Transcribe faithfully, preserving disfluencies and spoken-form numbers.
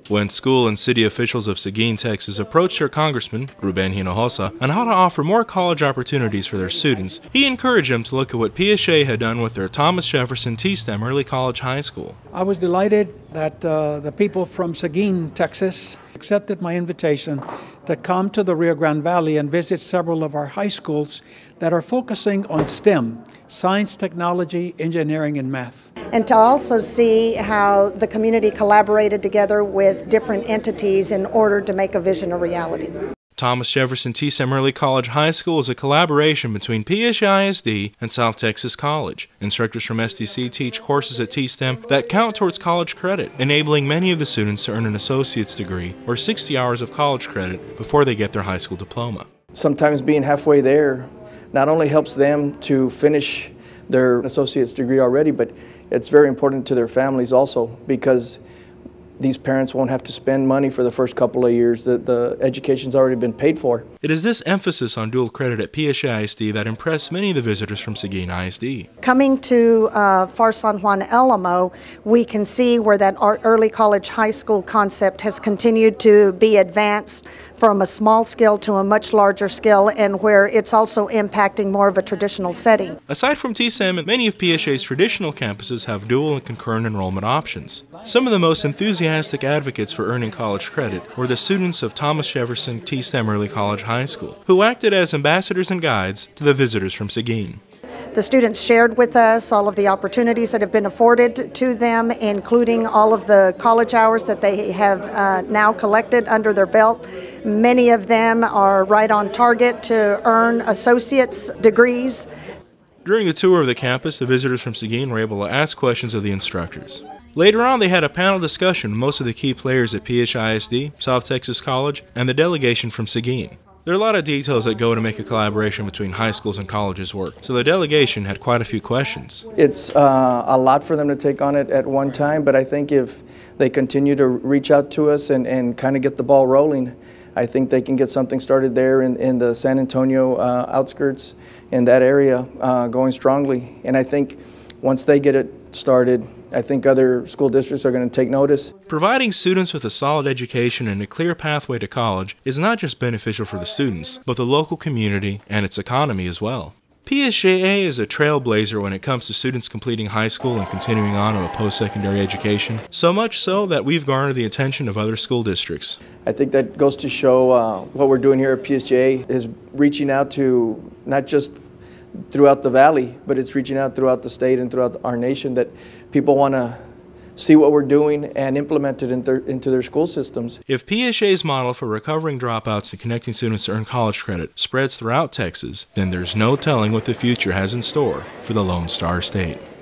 When school and city officials of Seguin, Texas approached their congressman, Ruben Hinojosa, on how to offer more college opportunities for their students, he encouraged them to look at what P S J A had done with their Thomas Jefferson T-STEM Early College High School. I was delighted that uh, the people from Seguin, Texas, accepted my invitation to come to the Rio Grande Valley and visit several of our high schools that are focusing on STEM, science, technology, engineering, and math. And to also see how the community collaborated together with different entities in order to make a vision a reality. Thomas Jefferson T-STEM Early College High School is a collaboration between P S J A I S D and South Texas College. Instructors from S T C teach courses at T-STEM that count towards college credit, enabling many of the students to earn an associate's degree or sixty hours of college credit before they get their high school diploma. Sometimes being halfway there not only helps them to finish their associate's degree already, but it's very important to their families also, because these parents won't have to spend money for the first couple of years. The, the education's already been paid for. It is this emphasis on dual credit at P S J A I S D that impressed many of the visitors from Seguin I S D. Coming to uh, Far San Juan Alamo, we can see where that early college high school concept has continued to be advanced from a small scale to a much larger scale, and where it's also impacting more of a traditional setting. Aside from T-STEM, many of P S J A's traditional campuses have dual and concurrent enrollment options. Some of the most enthusiastic advocates for earning college credit were the students of Thomas Jefferson T-STEM Early College High School, who acted as ambassadors and guides to the visitors from Seguin. The students shared with us all of the opportunities that have been afforded to them, including all of the college hours that they have uh, now collected under their belt. Many of them are right on target to earn associate's degrees. During the tour of the campus, the visitors from Seguin were able to ask questions of the instructors. Later on, they had a panel discussion with most of the key players at P S J A I S D, South Texas College, and the delegation from Seguin. There are a lot of details that go to make a collaboration between high schools and colleges work, so the delegation had quite a few questions. It's uh, a lot for them to take on it at one time, but I think if they continue to reach out to us and, and kind of get the ball rolling, I think they can get something started there in, in the San Antonio uh, outskirts, in that area, uh, going strongly. And I think once they get it started, I think other school districts are going to take notice. Providing students with a solid education and a clear pathway to college is not just beneficial for the students, but the local community and its economy as well. P S J A is a trailblazer when it comes to students completing high school and continuing on to a post-secondary education, so much so that we've garnered the attention of other school districts. I think that goes to show uh, what we're doing here at P S J A is reaching out to not just throughout the valley, but it's reaching out throughout the state and throughout our nation, that people want to see what we're doing and implement it in their, into their school systems. If P S J A's model for recovering dropouts and connecting students to earn college credit spreads throughout Texas, then there's no telling what the future has in store for the Lone Star State.